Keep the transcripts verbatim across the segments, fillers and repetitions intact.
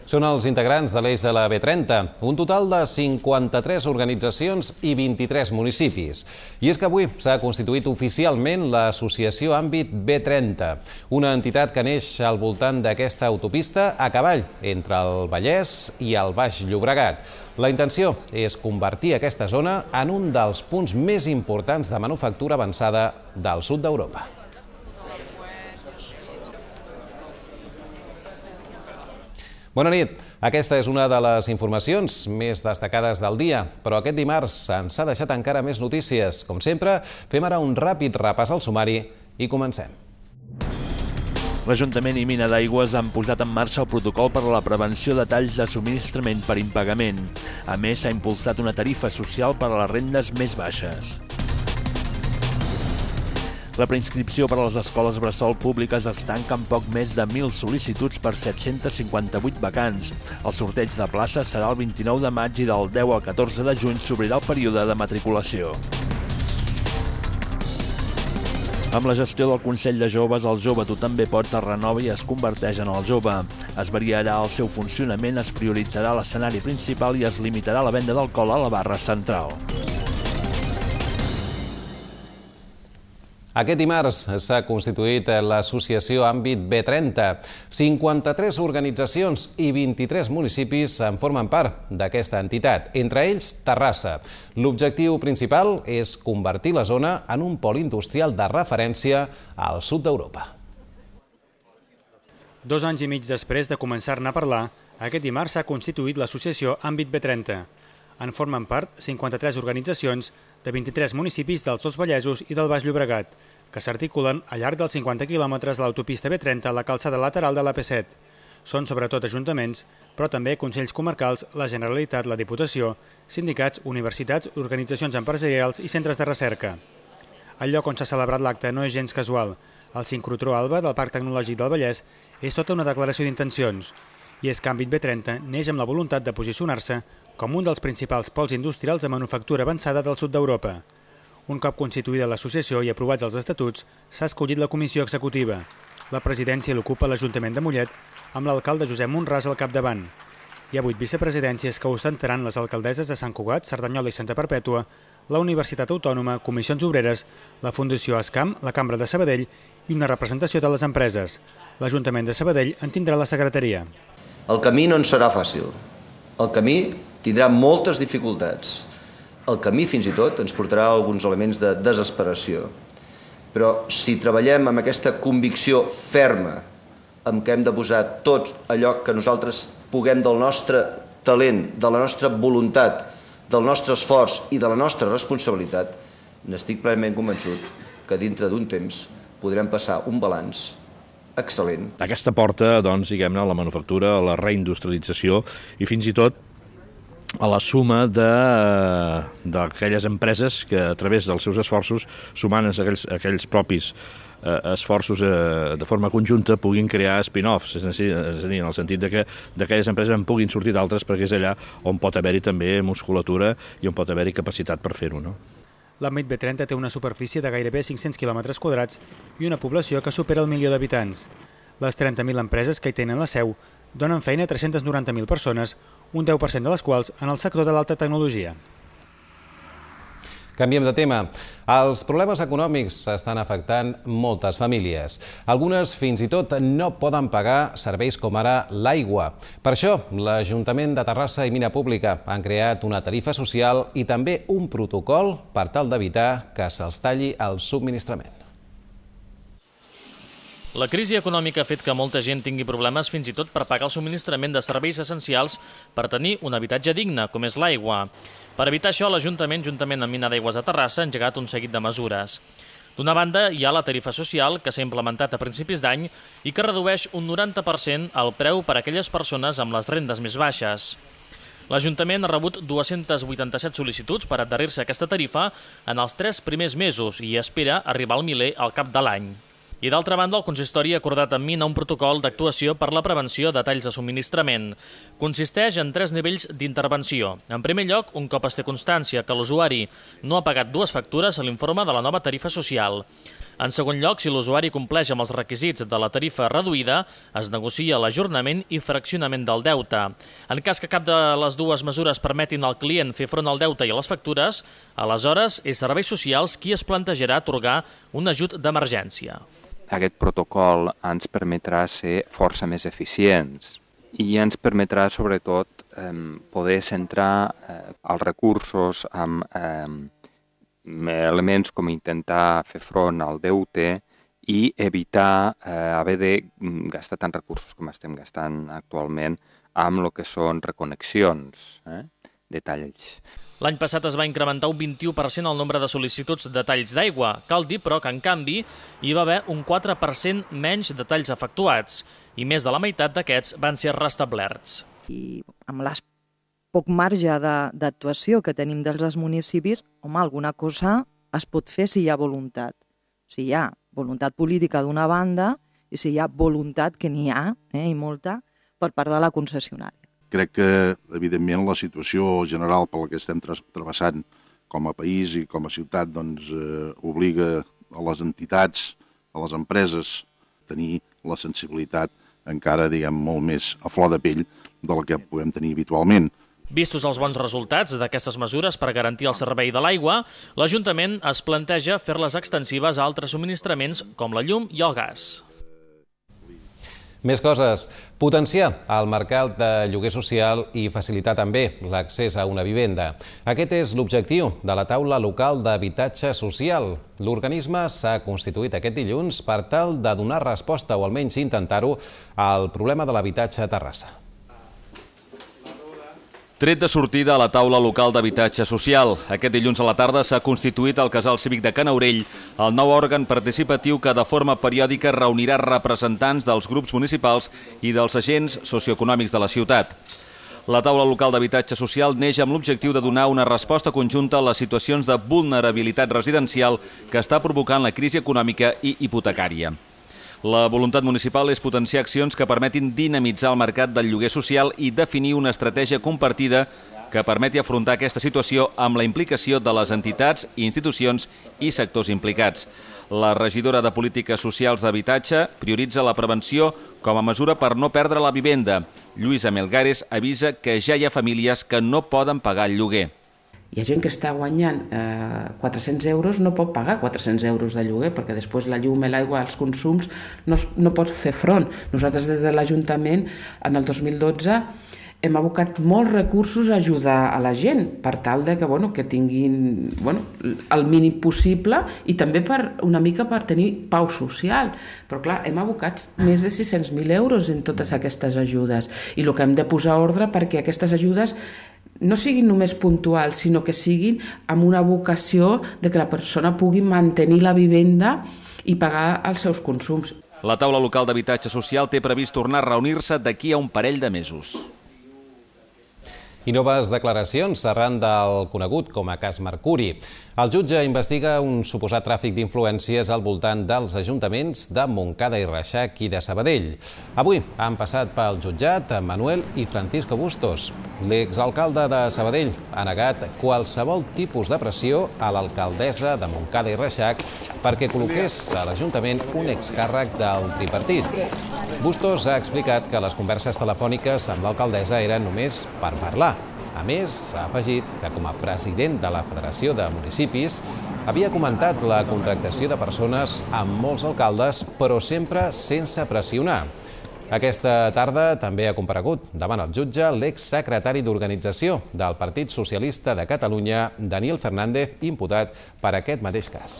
Són els integrants de l'eix de la B trenta, un total de cinquanta-tres organitzacions i vint-i-tres municipis. I és que avui s'ha constituït oficialment l'associació Àmbit B trenta, una entitat que neix al voltant d'aquesta autopista a cavall entre el Vallès i el Baix Llobregat. La intenció és convertir aquesta zona en un dels punts més importants de manufactura avançada del sud d'Europa. Bona nit. Aquesta és una de les informacions més destacades del dia, però aquest dimarts ens ha deixat encara més notícies. Com sempre, fem ara un ràpid repàs al sumari i comencem. L'Ajuntament i Mina d'Aigües han posat en marxa el protocol per a la prevenció de talls de subministrament per impagament. A més, s'ha impulsat una tarifa social per a les rendes més baixes. La preinscripció per a les escoles bressol públiques es tanca amb poc més de mil sol·licituds per set-cents cinquanta-vuit vacants. El sorteig de places serà el vint-i-nou de maig i del deu al catorze de juny s'obrirà el període de matriculació. Amb la gestió del Consell de Joves, el Jove Tu també pots es renova i es converteix en el jove. Es variarà el seu funcionament, es prioritzarà l'escenari principal i es limitarà la venda d'alcohol a la barra central. Aquest dimarts s'ha constituït l'associació Àmbit B trenta. cinquanta-tres organitzacions i vint-i-tres municipis en formen part d'aquesta entitat, entre ells Terrassa. L'objectiu principal és convertir la zona en un pol industrial de referència al sud d'Europa. Dos anys i mig després de començar-ne a parlar, aquest dimarts s'ha constituït l'associació Àmbit B trenta. En formen part cinquanta-tres organitzacions de vint-i-tres municipis dels dos Vallesos i del Baix Llobregat, que s'articulen al llarg dels cinquanta quilòmetres de l'autopista B trenta a la calçada lateral de l'A P set. Són sobretot ajuntaments, però també consells comarcals, la Generalitat, la Diputació, sindicats, universitats, organitzacions empresarials i centres de recerca. El lloc on s'ha celebrat l'acte no és gens casual. El sincrotró Alba del Parc Tecnològic del Vallès és tota una declaració d'intencions. I és que Àmbit B trenta neix amb la voluntat de posicionar-se com un dels principals pols industrials de manufactura avançada del sud d'Europa. Un cop constituïda l'associació i aprovats els estatuts, s'ha escollit la comissió executiva. La presidència l'ocupa l'Ajuntament de Mollet, amb l'alcalde Josep Monràs al capdavant. Hi ha vuit vicepresidències que ostentaran les alcaldesses de Sant Cugat, Cerdanyola i Santa Perpètua, la Universitat Autònoma, Comissions Obreres, la Fundació Escam, la Cambra de Sabadell i una representació de les empreses. L'Ajuntament de Sabadell en tindrà la secretaria. El camí no en serà fàcil. El camí tindrà moltes dificultats. El camí, fins i tot, ens portarà alguns elements de desesperació. Però si treballem amb aquesta convicció ferma, amb què hem de posar tot allò que nosaltres puguem del nostre talent, de la nostra voluntat, del nostre esforç i de la nostra responsabilitat, n'estic plenament convençut que dintre d'un temps podrem passar un balanç excel·lent. Aquesta porta, doncs, diguem-ne, a la manufactura, a la reindustrialització i fins i tot a la suma d'aquelles empreses que a través dels seus esforços, sumant aquells, aquells propis eh, esforços eh, de forma conjunta, puguin crear spin-offs, és a dir, en el sentit de que d'aquelles empreses en puguin sortir d'altres perquè és allà on pot haver-hi també musculatura i on pot haver-hi capacitat per fer-ho, no? L'Àmbit B trenta té una superfície de gairebé cinc-cents quilòmetres quadrats i una població que supera el milió d'habitants. Les trenta mil empreses que hi tenen la seu donen feina a tres-centes noranta mil persones, un deu per cent de les quals en el sector de l'alta tecnologia. Canviem de tema. Els problemes econòmics estan afectant moltes famílies. Algunes fins i tot no poden pagar serveis com ara l'aigua. Per això, l'Ajuntament de Terrassa i Mina Pública han creat una tarifa social i també un protocol per tal d'evitar que se'ls talli el subministrament. La crisi econòmica ha fet que molta gent tingui problemes fins i tot per pagar el subministrament de serveis essencials per tenir un habitatge digne, com és l'aigua. Per evitar això, l'Ajuntament, juntament amb Mina d'Aigües de Terrassa, ha engegat un seguit de mesures. D'una banda, hi ha la tarifa social, que s'ha implementat a principis d'any i que redueix un noranta per cent el preu per a aquelles persones amb les rendes més baixes. L'Ajuntament ha rebut dues-centes vuitanta-set sol·licituds per adherir-se a aquesta tarifa en els tres primers mesos i espera arribar al miler al cap de l'any. I d'altra banda, el consistori ha acordat amb Mina un protocol d'actuació per la prevenció de talls de subministrament. Consisteix en tres nivells d'intervenció. En primer lloc, un cop es té constància que l'usuari no ha pagat dues factures, se l'informa de la nova tarifa social. En segon lloc, si l'usuari compleix amb els requisits de la tarifa reduïda, es negocia l'ajornament i fraccionament del deute. En cas que cap de les dues mesures permetin al client fer front al deute i a les factures, aleshores és Serveis Socials qui es plantejarà atorgar un ajut d'emergència. Aquest protocol ens permetrà ser força més eficients i ens permetrà, sobretot, eh, poder centrar eh, els recursos amb eh, elements com intentar fer front al deute i evitar eh, haver de gastar tants recursos com estem gastant actualment amb el que són reconnexions eh, de talls. L'any passat es va incrementar un vint-i-u per cent el nombre de sol·licituds de talls d'aigua. Cal dir, però, que, en canvi, hi va haver un quatre per cent menys de talls efectuats i més de la meitat d'aquests van ser restablerts. I amb el poc marge d'actuació que tenim dels municipis, home, alguna cosa es pot fer si hi ha voluntat. Si hi ha voluntat política d'una banda i si hi ha voluntat, que n'hi ha, eh, i molta, per part de la concessionària. Crec que, evidentment, la situació general per la que estem travessant com a país i com a ciutat doncs, eh, obliga a les entitats, a les empreses, a tenir la sensibilitat encara, diguem, molt més a flor de pell del que puguem tenir habitualment. Vistos els bons resultats d'aquestes mesures per garantir el servei de l'aigua, l'Ajuntament es planteja fer-les extensives a altres subministraments com la llum i el gas. Més coses. Potenciar el mercat de lloguer social i facilitar també l'accés a una vivenda. Aquest és l'objectiu de la taula local d'habitatge social. L'organisme s'ha constituït aquest dilluns per tal de donar resposta, o almenys intentar-ho, al problema de l'habitatge a Terrassa. Tret de sortida a la taula local d'habitatge social. Aquest dilluns a la tarda s'ha constituït al Casal Cívic de Can Aurell el nou òrgan participatiu que de forma periòdica reunirà representants dels grups municipals i dels agents socioeconòmics de la ciutat. La taula local d'habitatge social neix amb l'objectiu de donar una resposta conjunta a les situacions de vulnerabilitat residencial que està provocant la crisi econòmica i hipotecària. La voluntat municipal és potenciar accions que permetin dinamitzar el mercat del lloguer social i definir una estratègia compartida que permeti afrontar aquesta situació amb la implicació de les entitats, institucions i sectors implicats. La regidora de Polítiques Socials d'Habitatge prioritza la prevenció com a mesura per no perdre la vivenda. Lluïsa Melgares avisa que ja hi ha famílies que no poden pagar el lloguer. Hi ha gent que està guanyant eh, quatre-cents euros, no pot pagar quatre-cents euros de lloguer, perquè després la llum, l'aigua, els consums, no, no pot fer front. Nosaltres des de l'Ajuntament, en el dos mil dotze, hem abocat molts recursos a ajudar a la gent, per tal de que, bueno, que tinguin bueno, el mínim possible i també per, una mica per tenir pau social. Però clar, hem abocat més de sis-cents mil euros en totes aquestes ajudes i el que hem de posar ordre perquè aquestes ajudes no siguin només puntuals, sinó que siguin amb una vocació de que la persona pugui mantenir la vivenda i pagar els seus consums. La taula local d'habitatge social té previst tornar a reunir-se d'aquí a un parell de mesos. I noves declaracions arran del conegut com a cas Mercuri. El jutge investiga un suposat tràfic d'influències al voltant dels ajuntaments de Montcada i Reixac i de Sabadell. Avui han passat pel jutjat Manuel i Francisco Bustos. L'exalcalde de Sabadell ha negat qualsevol tipus de pressió a l'alcaldessa de Montcada i Reixac perquè col·loqués a l'Ajuntament un excàrrec del tripartit. Bustos ha explicat que les converses telefòniques amb l'alcaldessa eren només per parlar. A més, s'ha afegit que com a president de la Federació de Municipis havia comentat la contractació de persones amb molts alcaldes, però sempre sense pressionar. Aquesta tarda també ha comparegut davant el jutge l'exsecretari d'Organització del Partit Socialista de Catalunya, Daniel Fernández, imputat per aquest mateix cas.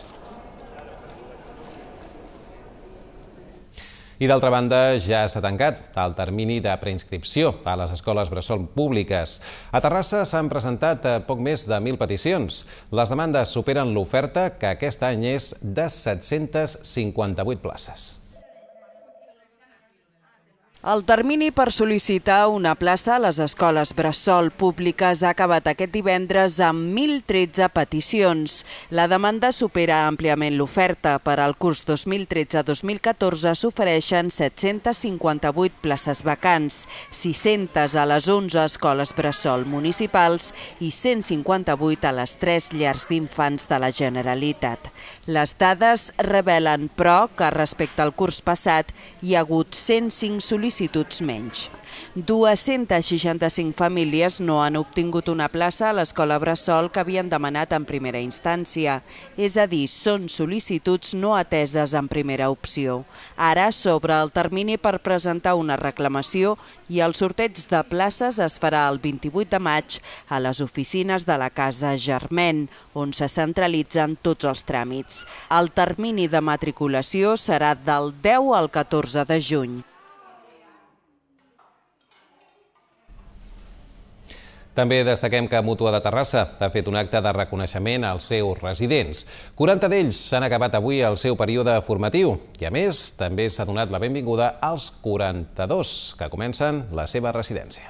I d'altra banda, ja s'ha tancat el termini de preinscripció a les escoles bressol públiques. A Terrassa s'han presentat poc més de mil peticions. Les demandes superen l'oferta, que aquest any és de set-centes cinquanta-vuit places. El termini per sol·licitar una plaça a les escoles bressol públiques ha acabat aquest divendres amb mil tretze peticions. La demanda supera àmpliament l'oferta. Per al curs dos mil tretze dos mil catorze s'ofereixen set-centes cinquanta-vuit places vacants, sis-centes a les onze escoles bressol municipals i cent cinquanta-vuit a les tres llars d'infants de la Generalitat. Les dades revelen, però, que respecte al curs passat hi ha hagut cent cinc sol·licituds menys. dues-centes seixanta-cinc famílies no han obtingut una plaça a l'escola bressol que havien demanat en primera instància. És a dir, són sol·licituds no ateses en primera opció. Ara s'obre el termini per presentar una reclamació i el sorteig de places es farà el vint-i-vuit de maig a les oficines de la Casa Germain, on se centralitzen tots els tràmits. El termini de matriculació serà del deu al catorze de juny. També destaquem que Mútua de Terrassa ha fet un acte de reconeixement als seus residents. quaranta d'ells s'han acabat avui el seu període formatiu i, a més, també s'ha donat la benvinguda als quaranta-dos que comencen la seva residència.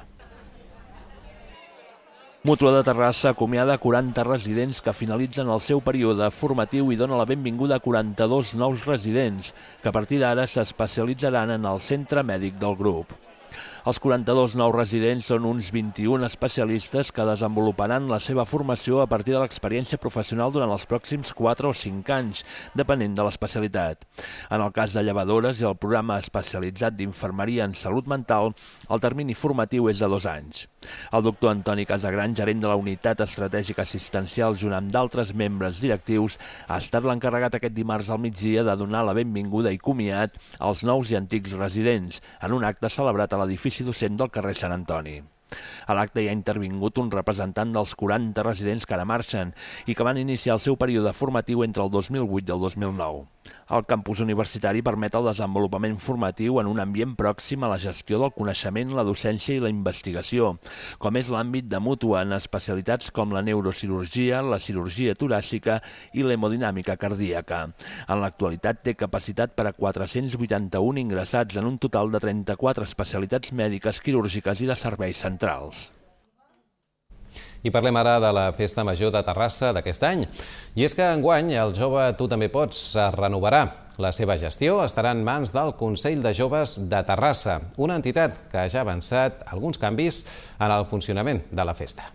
Mútua de Terrassa acomiada quaranta residents que finalitzen el seu període formatiu i dona la benvinguda a quaranta-dos nous residents, que a partir d'ara s'especialitzaran en el centre mèdic del grup. Els quaranta-dos nous residents són uns vint-i-un especialistes que desenvoluparan la seva formació a partir de l'experiència professional durant els pròxims quatre o cinc anys, depenent de l'especialitat. En el cas de llevadores i el programa especialitzat d'infermeria en salut mental, el termini formatiu és de dos anys. El doctor Antoni Casagran, gerent de la Unitat Estratègica Assistencial, junt amb d'altres membres directius, ha estat l'encarregat aquest dimarts al migdia de donar la benvinguda i comiat als nous i antics residents, en un acte celebrat a l'edifici docent del carrer Sant Antoni. A l'acte hi ha intervingut un representant dels quaranta residents que ara marxen i que van iniciar el seu període formatiu entre el dos mil vuit i el dos mil nou. El campus universitari permet el desenvolupament formatiu en un ambient pròxim a la gestió del coneixement, la docència i la investigació, com és l'àmbit de Mútua en especialitats com la neurocirurgia, la cirurgia toràcica i l'hemodinàmica cardíaca. En l'actualitat té capacitat per a quatre-cents vuitanta-un ingressats en un total de trenta-quatre especialitats mèdiques, quirúrgiques i de serveis centrals. I parlem ara de la Festa Major de Terrassa d'aquest any. I és que enguany el Jove Tu també pots es renovarà. La seva gestió estarà en mans del Consell de Joves de Terrassa, una entitat que ja ha avançat alguns canvis en el funcionament de la festa.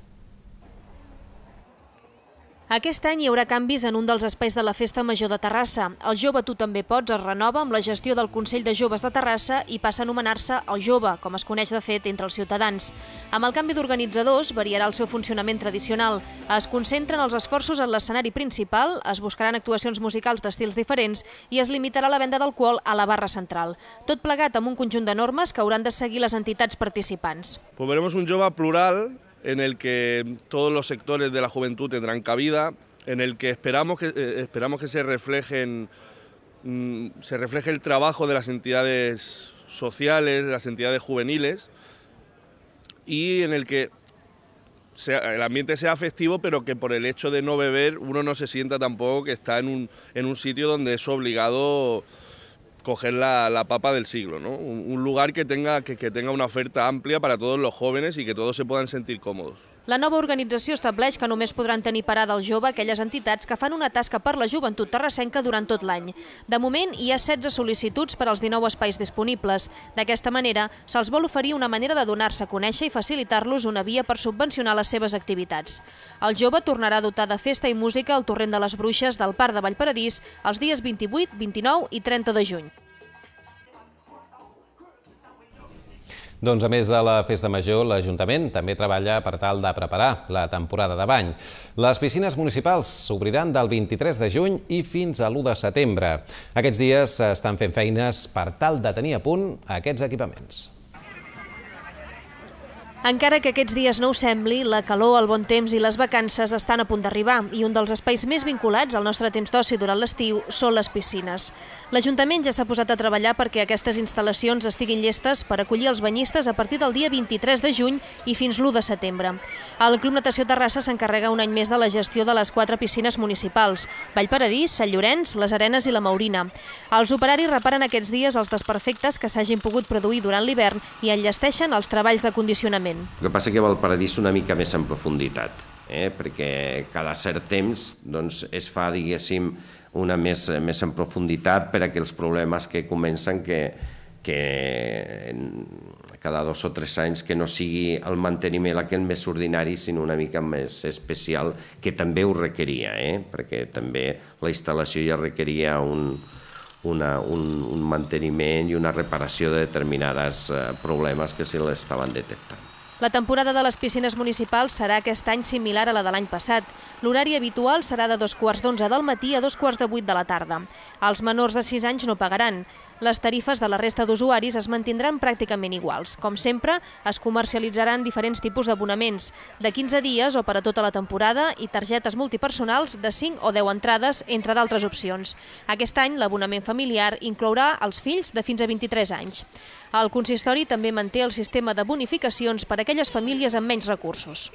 Aquest any hi haurà canvis en un dels espais de la Festa Major de Terrassa. El Jove Tu també pots es renova amb la gestió del Consell de Joves de Terrassa i passa a anomenar-se el Jove, com es coneix de fet entre els ciutadans. Amb el canvi d'organitzadors variarà el seu funcionament tradicional. Es concentren els esforços en l'escenari principal, es buscaran actuacions musicals d'estils diferents i es limitarà la venda d'alcohol a la barra central. Tot plegat amb un conjunt de normes que hauran de seguir les entitats participants. Pues veremos un Jove plural, en el que todos los sectores de la juventud tendrán cabida, en el que esperamos que, eh, esperamos que se reflejen, mm, se refleje el trabajo de las entidades sociales, de las entidades juveniles, y en el que sea, el ambiente sea festivo, pero que por el hecho de no beber uno no se sienta tampoco que está en un, en un sitio donde es obligado coger la, la papa del siglo, ¿no? Un, un lugar que tenga, que, que tenga una oferta amplia para todos los jóvenes y que todos se puedan sentir cómodos. La nova organització estableix que només podran tenir parada al jove aquelles entitats que fan una tasca per la joventut terrassenca durant tot l'any. De moment, hi ha setze sol·licituds per als dinou espais disponibles. D'aquesta manera, se'ls vol oferir una manera de donar-se a conèixer i facilitar-los una via per subvencionar les seves activitats. El jove tornarà a dotar de festa i música al Torrent de les Bruixes del Parc de Vallparadís els dies vint-i-vuit, vint-i-nou i trenta de juny. Doncs a més de la Festa Major, l'Ajuntament també treballa per tal de preparar la temporada de bany. Les piscines municipals s'obriran del vint-i-tres de juny i fins a l'u de setembre. Aquests dies s'estan fent feines per tal de tenir a punt aquests equipaments. Encara que aquests dies no ho sembli, la calor, el bon temps i les vacances estan a punt d'arribar i un dels espais més vinculats al nostre temps d'oci durant l'estiu són les piscines. L'Ajuntament ja s'ha posat a treballar perquè aquestes instal·lacions estiguin llestes per acollir els banyistes a partir del dia vint-i-tres de juny i fins l'u de setembre. El Club Natació Terrassa s'encarrega un any més de la gestió de les quatre piscines municipals, Vallparadís, Sant Llorenç, Les Arenes i la Maurina. Els operaris reparen aquests dies els desperfectes que s'hagin pogut produir durant l'hivern i enllesteixen els treballs de condicionament. El que passa que Vallparadís una mica més en profunditat, eh? perquè cada cert temps doncs, es fa, diguéssim, una més, més en profunditat per a que els problemes que comencen que, que cada dos o tres anys que no sigui el manteniment aquell més ordinari, sinó una mica més especial, que també ho requeria, eh? perquè també la instal·lació ja requeria un, una, un, un manteniment i una reparació de determinats problemes que se l'estaven detectant. La temporada de les piscines municipals serà aquest any similar a la de l'any passat. L'horari habitual serà de dos quarts d'onze del matí a dos quarts de vuit de la tarda. Els menors de sis anys no pagaran. Les tarifes de la resta d'usuaris es mantindran pràcticament iguals. Com sempre, es comercialitzaran diferents tipus d'abonaments, de quinze dies o per a tota la temporada i targetes multipersonals de cinc o deu entrades, entre d'altres opcions. Aquest any, l'abonament familiar inclourà els fills de fins a vint-i-tres anys. El consistori també manté el sistema de bonificacions per a aquelles famílies amb menys recursos.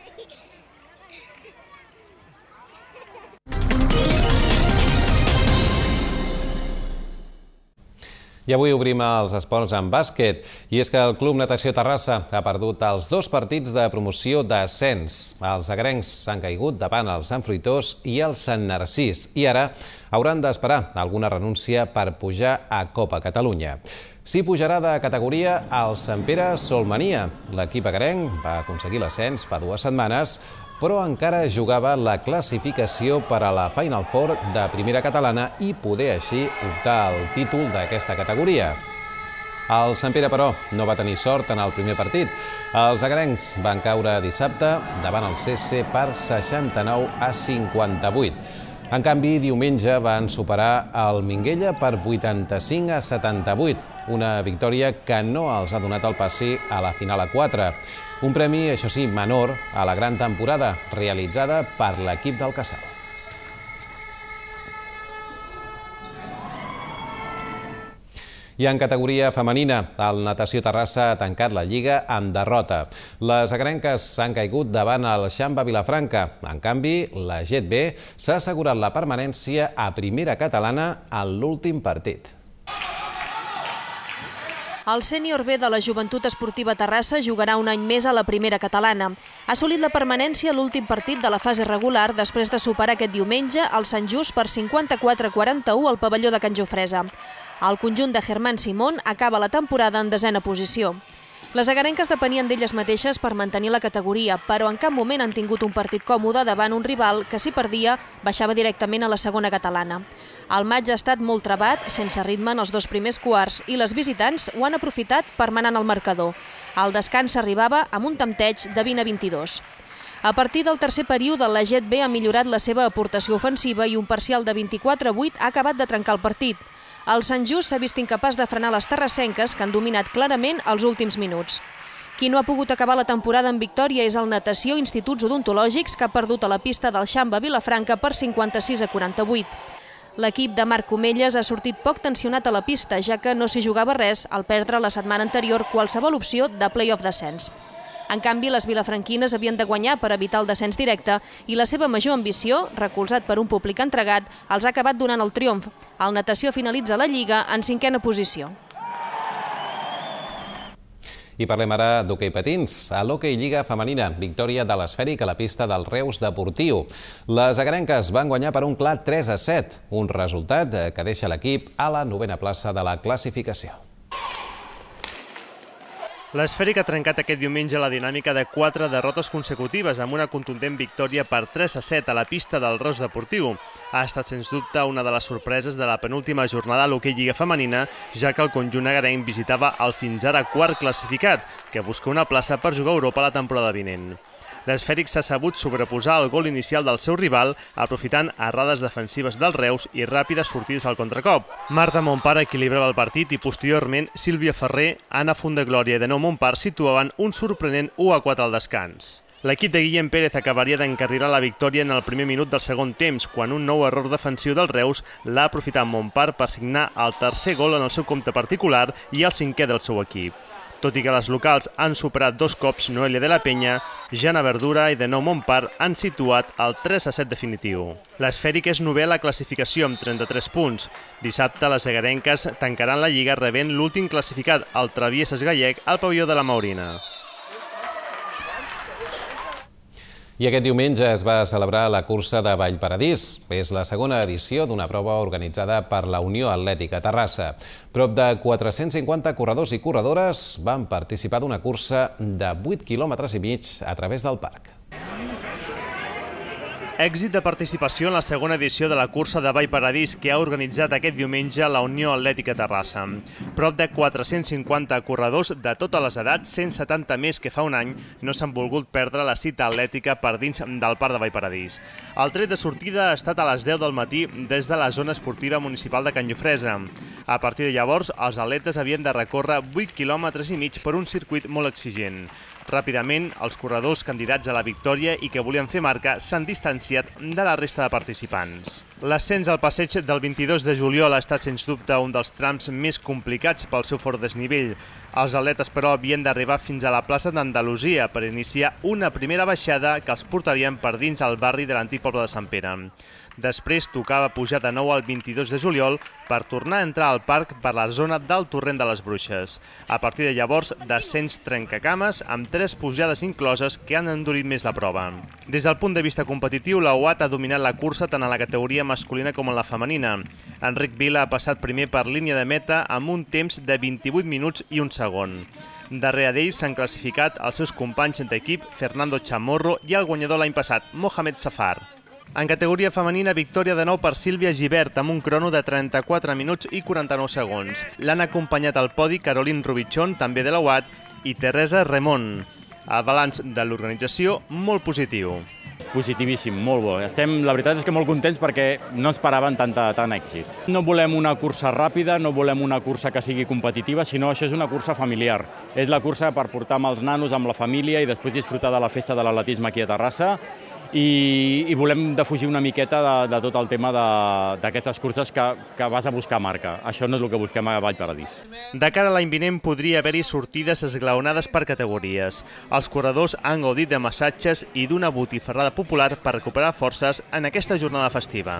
I avui obrim els esports en bàsquet, i és que el Club Natació Terrassa ha perdut els dos partits de promoció d'ascens. Els agrencs s'han caigut davant els Sant Fruitós i el Sant Narcís, i ara hauran d'esperar alguna renúncia per pujar a Copa Catalunya. Sí pujarà de categoria el Sant Pere Solmania. L'equip agrenc va aconseguir l'ascens fa dues setmanes, però encara jugava la classificació per a la Final Four de Primera Catalana i poder així optar al títol d'aquesta categoria. El Sant Pere, però, no va tenir sort en el primer partit. Els agrencs van caure dissabte davant el C C per seixanta-nou a cinquanta-vuit. En canvi, diumenge van superar el Minguella per vuitanta-cinc a setanta-vuit, una victòria que no els ha donat el passi a la final a quatre. Un premi, això sí, menor a la gran temporada realitzada per l'equip del Casal. I en categoria femenina, el Natació Terrassa ha tancat la Lliga amb derrota. Les agrenques s'han caigut davant el Xamba Vilafranca. En canvi, la Jet B s'ha assegurat la permanència a Primera Catalana en l'últim partit. El sènior B de la Joventut Esportiva Terrassa jugarà un any més a la Primera Catalana. Ha assolit la permanència a l'últim partit de la fase regular després de superar aquest diumenge el Sant Just per cinquanta-quatre a quaranta-u al pavelló de Can Jofresa. El conjunt de Germán Simón acaba la temporada en desena posició. Les agarenques depenien d'elles mateixes per mantenir la categoria, però en cap moment han tingut un partit còmode davant un rival que, si perdia, baixava directament a la segona catalana. El maig ha estat molt trebat, sense ritme en els dos primers quarts, i les visitants ho han aprofitat per manar en el marcador. El descans arribava amb un tempteig de vint a vint-i-dos. A partir del tercer període, la Jet B ha millorat la seva aportació ofensiva i un parcial de vint-i-quatre a vuit ha acabat de trencar el partit. El Sant Just s'ha vist incapaç de frenar les terrassenques, que han dominat clarament els últims minuts. Qui no ha pogut acabar la temporada en victòria és el Natació Instituts Odontològics, que ha perdut a la pista del Xamba Vilafranca per cinquanta-sis a quaranta-vuit. L'equip de Marc Comelles ha sortit poc tensionat a la pista, ja que no s'hi jugava res al perdre la setmana anterior qualsevol opció de play-off descens. En canvi, les vilafranquines havien de guanyar per evitar el descens directe i la seva major ambició, recolzat per un públic entregat, els ha acabat donant el triomf. El Natació finalitza la Lliga en cinquena posició. I parlem ara d'hoquei patins. A l'hoquei Lliga Femenina, victòria de l'Esfèric a la pista del Reus Deportiu. Les agrenques van guanyar per un clar tres a set, un resultat que deixa l'equip a la novena plaça de la classificació. L'Esfèric ha trencat aquest diumenge la dinàmica de quatre derrotes consecutives amb una contundent victòria per tres a set a la pista del Reus Deportiu. Ha estat sens dubte una de les sorpreses de la penúltima jornada a l'hoquei Lliga Femenina, ja que el conjunt agrenc visitava el fins ara quart classificat, que busca una plaça per jugar a Europa la temporada vinent. L'Esfèric s'ha sabut sobreposar al gol inicial del seu rival, aprofitant errades defensives del Reus i ràpides sortides al contracop. Marta Montpar equilibrava el partit i posteriorment Sílvia Ferrer, Anna Fondeglòria i de nou Montpar situaven un sorprenent u a quatre al descans. L'equip de Guillem Pérez acabaria d'encarrilar la victòria en el primer minut del segon temps, quan un nou error defensiu del Reus l'ha aprofitat Montpar per signar el tercer gol en el seu compte particular i el cinquè del seu equip. Tot i que les locals han superat dos cops Noelia de la Penya, Jana Verdura i de nou Montpar han situat el tres a set definitiu. L'Esfèric és novè a la classificació amb trenta-tres punts. Dissabte les egarenques tancaran la Lliga rebent l'últim classificat, el Travieses Gallec, al pavelló de la Maurina. I aquest diumenge es va celebrar la cursa de Vallparadís. És la segona edició d'una prova organitzada per la Unió Atlètica Terrassa. Prop de quatre-cents cinquanta corredors i corredores van participar d'una cursa de vuit quilòmetres i mig a través del parc. Èxit de participació en la segona edició de la cursa de Vallparadís que ha organitzat aquest diumenge la Unió Atlètica Terrassa. Prop de quatre-cents cinquanta corredors de totes les edats, cent setanta més que fa un any, no s'han volgut perdre la cita atlètica per dins del parc de Vallparadís. El tret de sortida ha estat a les deu del matí des de la zona esportiva municipal de Can Llofresa. A partir de llavors, els atletes havien de recórrer vuit quilòmetres i mig per un circuit molt exigent. Ràpidament, els corredors candidats a la victòria i que volien fer marca s'han distanciat de la resta de participants. L'ascens al passeig del vint-i-dos de juliol ha estat sens dubte un dels trams més complicats pel seu fort desnivell. Els atletes, però, havien d'arribar fins a la plaça d'Andalusia per iniciar una primera baixada que els portarien per dins el barri de l'antic poble de Sant Pere. Després tocava pujar de nou el vint-i-dos de juliol per tornar a entrar al parc per la zona del Torrent de les Bruixes. A partir de llavors, descens trencacames amb tres pujades incloses que han endurit més la prova. Des del punt de vista competitiu, la U A T ha dominat la cursa tant en la categoria masculina com en la femenina. Enric Vila ha passat primer per línia de meta amb un temps de vint-i-vuit minuts i un segon. Darrere d'ell s'han classificat els seus companys d'equip Fernando Chamorro i el guanyador l'any passat, Mohamed Safar. En categoria femenina, victòria de nou per Sílvia Gibert amb un crono de trenta-quatre minuts i quaranta-nou segons. L'han acompanyat al podi Caroline Rubichon, també de la U A T, i Teresa Remón. El balanç de l'organització, molt positiu. Positivíssim, molt bo. Estem, la veritat és que molt contents perquè no esperaven tanta, tant èxit. No volem una cursa ràpida, no volem una cursa que sigui competitiva, sinó això és una cursa familiar. És la cursa per portar amb els nanos, amb la família i després disfrutar de la festa de l'atletisme aquí a Terrassa. I, i volem defugir una miqueta de, de tot el tema d'aquestes curses que, que vas a buscar marca. Això no és el que busquem a Vallparadís. De cara a l'any vinent podria haver-hi sortides esglaonades per categories. Els corredors han gaudit de massatges i d'una botifarrada popular per recuperar forces en aquesta jornada festiva.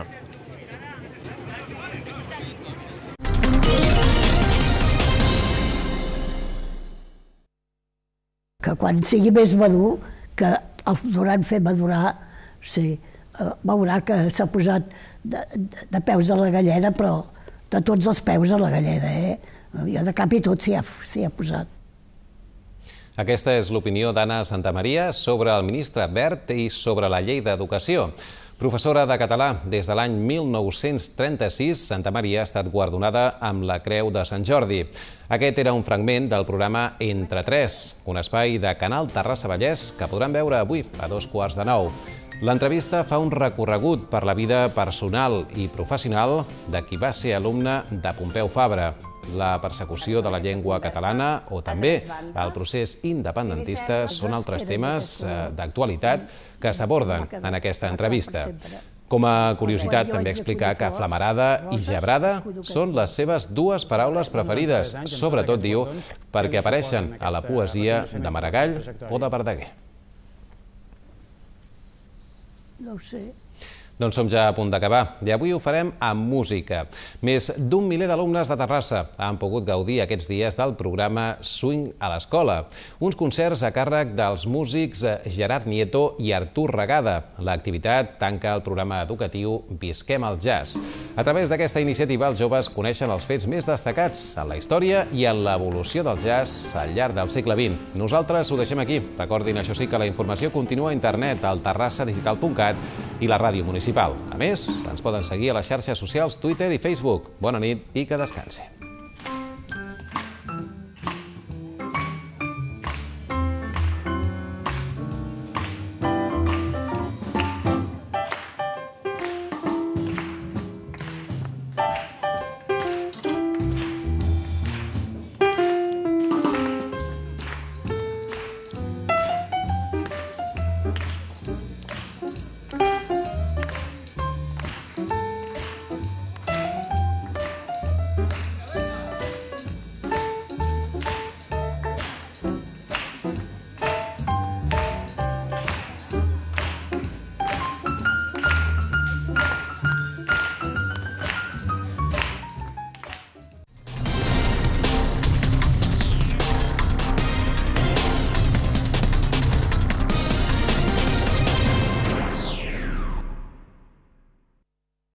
Que quan sigui més madur, que el durant fer madurar, sí, veurà que s'ha posat de, de, de peus a la galleda, però de tots els peus a la galleda, eh? Jo de cap i tot s'hi ha, s'hi ha posat. Aquesta és l'opinió d'Anna Santamaria sobre el ministre Wert i sobre la llei d'educació. Professora de català des de l'any mil nou-cents trenta-sis, Santamaria ha estat guardonada amb la Creu de Sant Jordi. Aquest era un fragment del programa Entre Tres, un espai de Canal Terrassa Vallès que podran veure avui a dos quarts de nou. L'entrevista fa un recorregut per la vida personal i professional de qui va ser alumne de Pompeu Fabra, la persecució de la llengua catalana o també el procés independentista són altres temes d'actualitat que s'aborden en aquesta entrevista. Com a curiositat, també explicar que flamarada i gebrada són les seves dues paraules preferides, sobretot, diu, perquè apareixen a la poesia de Maragall o de Verdaguer. No ho sé. Doncs som ja a punt d'acabar i avui ho farem amb música. Més d'un miler d'alumnes de Terrassa han pogut gaudir aquests dies del programa Swing a l'Escola, uns concerts a càrrec dels músics Gerard Nieto i Artur Regada. L'activitat tanca el programa educatiu Visquem el Jazz. A través d'aquesta iniciativa, els joves coneixen els fets més destacats en la història i en l'evolució del jazz al llarg del segle vint. Nosaltres ho deixem aquí. Recordin, això sí, que la informació continua a internet al terrassa digital punt cat i la ràdio municipal. A més, ens poden seguir a les xarxes socials Twitter i Facebook. Bona nit i que descansin.